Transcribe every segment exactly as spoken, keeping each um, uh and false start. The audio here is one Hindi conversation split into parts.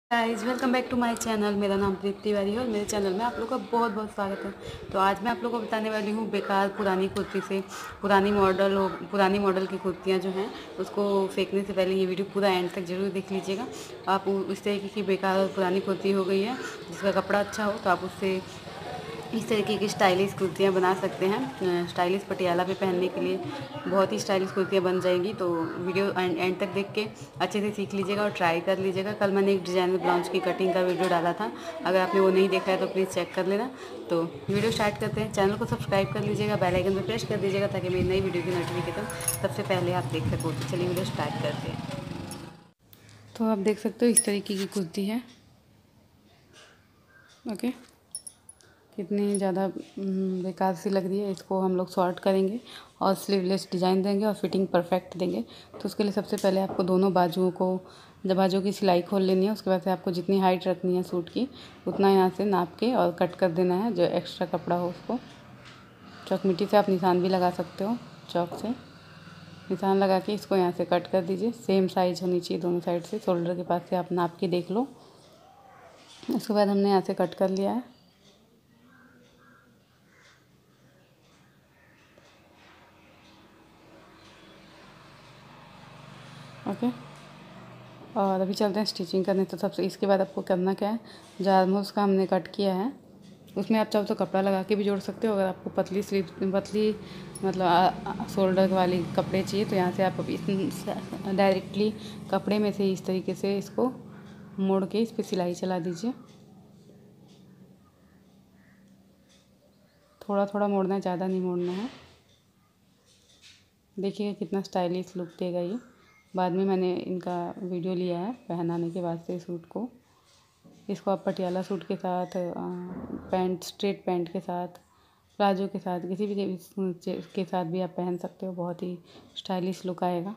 Guys welcome back to my channel. मेरा नाम प्रीति तिवारी है और मेरे चैनल में आप लोगों का बहुत बहुत स्वागत है। तो आज मैं आप लोगों को बताने वाली हूँ बेकार पुरानी कुर्ती से पुरानी मॉडल हो पुरानी मॉडल की कुर्तियाँ जो हैं उसको फेंकने से पहले ये वीडियो पूरा एंड तक जरूर देख लीजिएगा। आप उस तरीके की बेकार और पुरानी कुर्ती हो गई है जिसका कपड़ा अच्छा हो तो आप उससे इस तरीके की स्टाइलिश कुर्तियाँ बना सकते हैं। स्टाइलिश पटियाला पे पहनने के लिए बहुत ही स्टाइलिश कुर्तियाँ बन जाएंगी। तो वीडियो एंड एंड तक देख के अच्छे से सीख लीजिएगा और ट्राई कर लीजिएगा। कल मैंने एक डिजाइनर ब्लाउज की कटिंग का वीडियो डाला था, अगर आपने वो नहीं देखा है तो प्लीज़ चेक कर लेना। तो वीडियो स्टार्ट करते हैं। चैनल को सब्सक्राइब कर लीजिएगा, बेल आइकन पर प्रेस कर दीजिएगा ताकि मेरी नई वीडियो की नोटिफिकेशन सबसे पहले आप देख सको। तो चलिए वीडियो स्टार्ट करते हैं। तो आप देख सकते हो इस तरीके की कुर्ती है। ओके, कितनी ज़्यादा बेकार सी लग रही है। इसको हम लोग शॉर्ट करेंगे और स्लीवलेस डिज़ाइन देंगे और फिटिंग परफेक्ट देंगे। तो उसके लिए सबसे पहले आपको दोनों बाजुओं को जब बाजुओं की सिलाई खोल लेनी है, उसके बाद से आपको जितनी हाइट रखनी है सूट की उतना यहाँ से नाप के और कट कर देना है। जो एक्स्ट्रा कपड़ा हो उसको चौक मिट्टी से आप निशान भी लगा सकते हो। चौक से निशान लगा के इसको यहाँ से कट कर दीजिए। सेम साइज़ होनी चाहिए दोनों साइड से। शोल्डर के पास से आप नाप के देख लो। उसके बाद हमने यहाँ से कट कर लिया है। ओके, और अभी चलते हैं स्टिचिंग करने। तो सबसे इसके बाद आपको करना क्या है, जो आर्महोल्स का हमने कट किया है उसमें आप चाहो तो कपड़ा लगा के भी जोड़ सकते हो। अगर आपको पतली स्लीव पतली मतलब शोल्डर वाली कपड़े चाहिए तो यहाँ से आप इस डायरेक्टली कपड़े में से इस तरीके से इसको मोड़ के इस पर सिलाई चला दीजिए। थोड़ा थोड़ा मोड़ना है, ज़्यादा नहीं मोड़ना है। देखिए कितना स्टाइलिश लुक देगा ये। बाद में मैंने इनका वीडियो लिया है पहनाने के बाद से सूट को। इसको आप पटियाला सूट के साथ, पैंट स्ट्रेट पैंट के साथ, प्लाजो के साथ, किसी भी के साथ भी आप पहन सकते हो। बहुत ही स्टाइलिश लुक आएगा।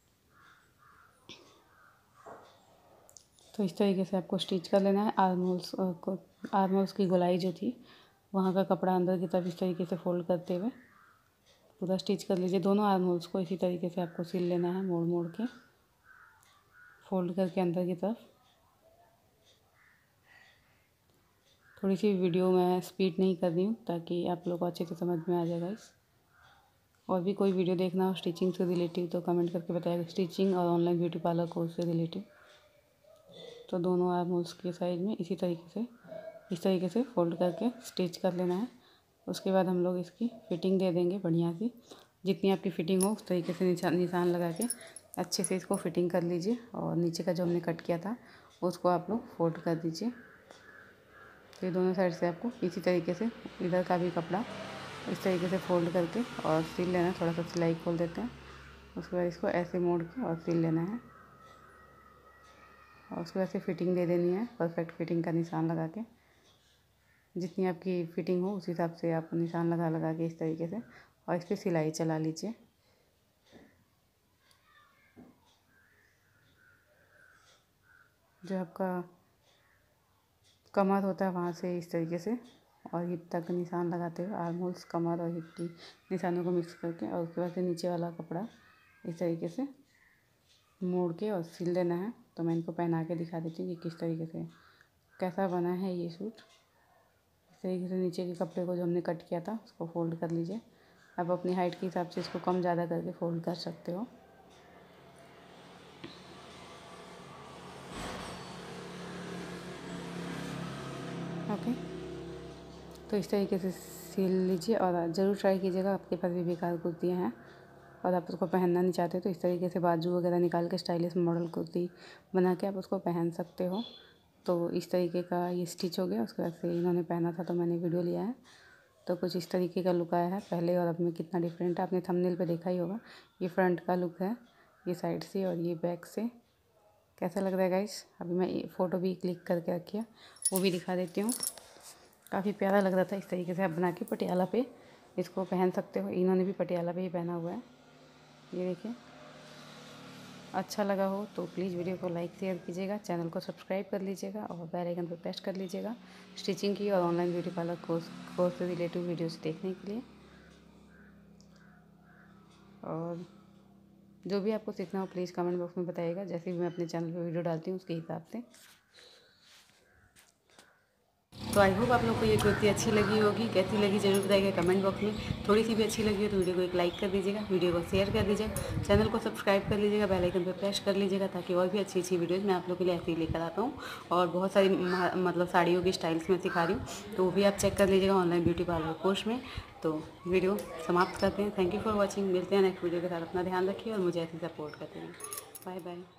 तो इस तरीके से आपको स्टिच कर लेना है। आर्महोल्स को आर्महोल्स की गोलाई जो थी वहाँ का कपड़ा अंदर की तरफ इस तरीके से फोल्ड करते हुए पूरा स्टिच कर लीजिए। दोनों आर्महोल्स को इसी तरीके से आपको सिल लेना है, मोड़ मोड़ के फोल्ड करके अंदर की तरफ। थोड़ी सी वीडियो मैं स्पीड नहीं कर रही हूँ ताकि आप लोग को अच्छे से समझ में आ जाएगा। इस और भी कोई वीडियो देखना हो स्टिचिंग से रिलेटिव तो कमेंट करके बताइएगा, स्टिचिंग और ऑनलाइन ब्यूटी पार्लर कोर्स से रिलेटिव। तो दोनों आर्महोल्स के साइड में इसी तरीके से इस तरीके से फोल्ड करके स्टिच कर लेना है। उसके बाद हम लोग इसकी फ़िटिंग दे देंगे बढ़िया सी। जितनी आपकी फ़िटिंग हो उस तरीके से निशान निशान लगा के अच्छे से इसको फ़िटिंग कर लीजिए। और नीचे का जो हमने कट किया था उसको आप लोग फोल्ड कर दीजिए। तो ये दोनों साइड से आपको इसी तरीके से इधर का भी कपड़ा इस तरीके से फोल्ड करके और सिल लेना है। थोड़ा सा सिलाई खोल देते हैं, उसके बाद इसको ऐसे मोड़ के और सिल लेना है। और उसको ऐसे फिटिंग दे देनी है, परफेक्ट फिटिंग का निशान लगा के। जितनी आपकी फ़िटिंग हो उस हिसाब से आप निशान लगा लगा के इस तरीके से और इस पर सिलाई चला लीजिए। जो आपका कमर होता है वहाँ से इस तरीके से और हिप तक निशान लगाते हुए आर्महोल्स, कमर और हिप की निशानों को मिक्स करके और उसके बाद से नीचे वाला कपड़ा इस तरीके से मोड़ के और सिल देना है। तो मैं इनको पहना के दिखा देती हूँ कि किस तरीके से कैसा बना है ये सूट। इस तरीके से नीचे के कपड़े को जो हमने कट किया था उसको फोल्ड कर लीजिए। आप अपनी हाइट के हिसाब से इसको कम ज़्यादा करके फोल्ड कर सकते हो। ओके, तो इस तरीके से सिल लीजिए और ज़रूर ट्राई कीजिएगा। आपके पास भी बेकार कुर्तियाँ हैं और आप उसको पहनना नहीं चाहते तो इस तरीके से बाजू वगैरह निकाल के स्टाइलिश मॉडल कुर्ती बना के आप उसको पहन सकते हो। तो इस तरीके का ये स्टिच हो गया। उसके बाद से इन्होंने पहना था तो मैंने वीडियो लिया है। तो कुछ इस तरीके का लुक आया है पहले और अब में कितना डिफरेंट है आपने थंबनेल पे देखा ही होगा। ये फ्रंट का लुक है, ये साइड से और ये बैक से। कैसा लग रहा है गाइस? अभी मैं फ़ोटो भी क्लिक करके रखी है, वो भी दिखा देती हूँ। काफ़ी प्यारा लग रहा था। इस तरीके से आप बना के पटियाला पे इसको पहन सकते हो। इन्होंने भी पटियाला पे ही पहना हुआ है, ये देखिए। अच्छा लगा हो तो प्लीज़ वीडियो को लाइक शेयर कीजिएगा, चैनल को सब्सक्राइब कर लीजिएगा और बेल आइकन पर प्रेस कर लीजिएगा स्टिचिंग की और online beauty parlour course course से रिलेटिव वीडियोस देखने के लिए। और जो भी आपको सीखना हो प्लीज़ कमेंट बॉक्स में बताइएगा, जैसे भी मैं अपने चैनल पर वीडियो डालती हूँ उसके हिसाब से। तो आई होप आप लोग को ये कुर्ती अच्छी लगी होगी। कैसी लगी जरूर बताइएगा कमेंट बॉक्स में। थोड़ी सी भी अच्छी लगी हो तो वीडियो को एक लाइक कर दीजिएगा, वीडियो को शेयर कर दीजिएगा, चैनल को सब्सक्राइब कर लीजिएगा, बेल आइकन पर प्रेस कर लीजिएगा, ताकि और भी अच्छी अच्छी वीडियोज़ मैं आप लोग के लिए ऐसे ही लेकर आता हूँ। और बहुत सारी मतलब साड़ियों की स्टाइल्स में सिखा रही हूँ, तो वो भी आप चेक कर लीजिएगा ऑनलाइन ब्यूटी पार्लर कोर्स में। तो वीडियो समाप्त करते हैं। Thank you for watching. मिलते हैं नेक्स्ट वीडियो के साथ। अपना ध्यान रखिए और मुझे ऐसे सपोर्ट करते हैं। Bye bye.